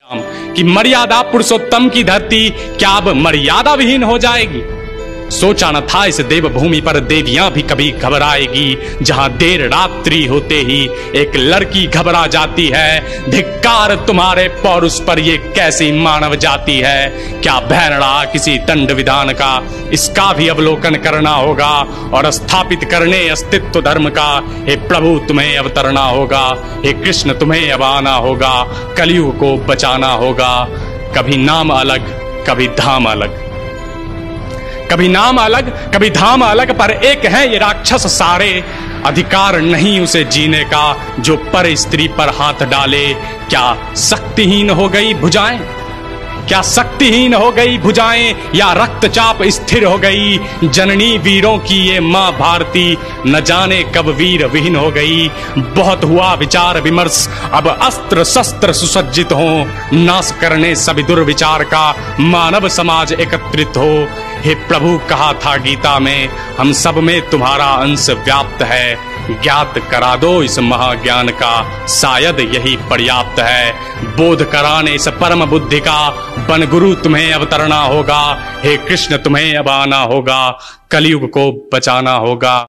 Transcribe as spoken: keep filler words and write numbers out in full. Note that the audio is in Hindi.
कि मर्यादा पुरुषोत्तम की धरती क्या अब मर्यादा विहीन हो जाएगी। सोचा न था इस देवभूमि पर देवियां भी कभी घबराएगी, जहां देर रात्रि होते ही एक लड़की घबरा जाती है। धिक्कार तुम्हारे पौरुष पर, ये कैसी मानव जाति है। क्या भैरड़ा किसी दंड विधान का, इसका भी अवलोकन करना होगा और स्थापित करने अस्तित्व धर्म का। हे प्रभु तुम्हें अवतरना होगा, हे कृष्ण तुम्हें अब आना होगा, कलयुग को बचाना होगा। कभी नाम अलग कभी धाम अलग, कभी नाम अलग कभी धाम अलग, पर एक है ये राक्षस सारे। अधिकार नहीं उसे जीने का जो पर स्त्री पर हाथ डाले। क्या शक्तिहीन हो गई भुजाएं, क्या शक्तिहीन हो गई भुजाएं, या रक्तचाप स्थिर हो गई जननी वीरों की ये मां भारती। न जाने कब वीर विहीन हो गई। बहुत हुआ विचार विमर्श, अब अस्त्र शस्त्र सुसज्जित हो। नाश करने सभी दुर्विचार का मानव समाज एकत्रित हो। हे प्रभु कहा था गीता में, हम सब में तुम्हारा अंश व्याप्त है। ज्ञात करा दो इस महाज्ञान का, शायद यही पर्याप्त है। बोध कराने इस परम बुद्धि का, बन गुरु तुम्हें अवतरना होगा। हे कृष्ण तुम्हें अब आना होगा, कलयुग को बचाना होगा।